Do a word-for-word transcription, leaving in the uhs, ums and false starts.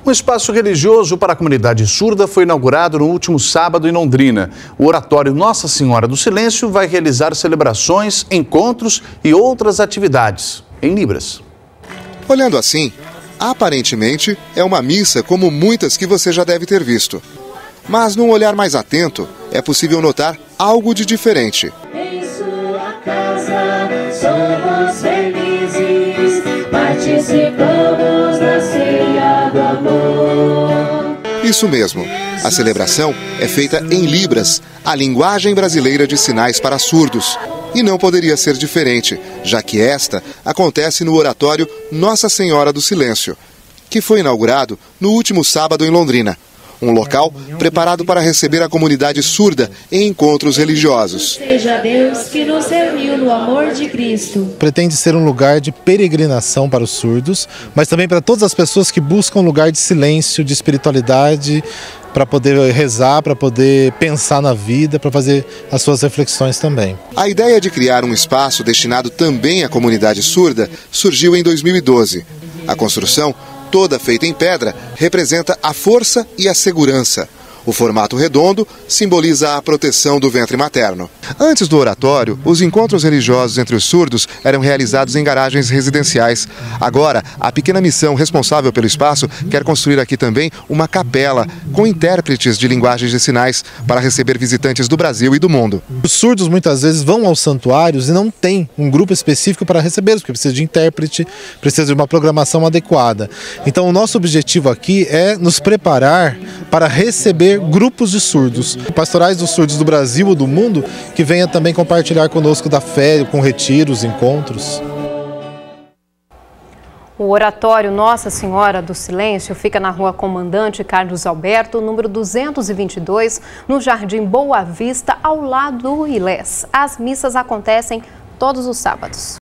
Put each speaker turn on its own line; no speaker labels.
Um espaço religioso para a comunidade surda foi inaugurado no último sábado em Londrina. O Oratório Nossa Senhora do Silêncio vai realizar celebrações, encontros e outras atividades em Libras.
Olhando assim, aparentemente é uma missa como muitas que você já deve ter visto. Mas num olhar mais atento, é possível notar algo de diferente.
Em sua casa somos felizes, participamos da ceia do amor.
Isso mesmo, a celebração é feita em Libras, a linguagem brasileira de sinais para surdos. E não poderia ser diferente, já que esta acontece no Oratório Nossa Senhora do Silêncio, que foi inaugurado no último sábado em Londrina. Um local preparado para receber a comunidade surda em encontros religiosos.
Seja Deus que nos reuniu no amor de Cristo.
Pretende ser um lugar de peregrinação para os surdos, mas também para todas as pessoas que buscam um lugar de silêncio, de espiritualidade, para poder rezar, para poder pensar na vida, para fazer as suas reflexões também.
A ideia de criar um espaço destinado também à comunidade surda surgiu em dois mil e doze. A construção, toda feita em pedra, representa a força e a segurança. O formato redondo simboliza a proteção do ventre materno. Antes do oratório, os encontros religiosos entre os surdos eram realizados em garagens residenciais. Agora, a pequena missão responsável pelo espaço quer construir aqui também uma capela com intérpretes de linguagens de sinais para receber visitantes do Brasil e do mundo.
Os surdos muitas vezes vão aos santuários e não tem um grupo específico para recebê-los, porque precisa de intérprete, precisa de uma programação adequada. Então, o nosso objetivo aqui é nos preparar para receber grupos de surdos, pastorais dos surdos do Brasil ou do mundo, que venha também compartilhar conosco da fé, com retiros, encontros.
O Oratório Nossa Senhora do Silêncio fica na Rua Comandante Carlos Alberto, número duzentos e vinte e dois, no Jardim Boa Vista, ao lado do Ilés. As missas acontecem todos os sábados.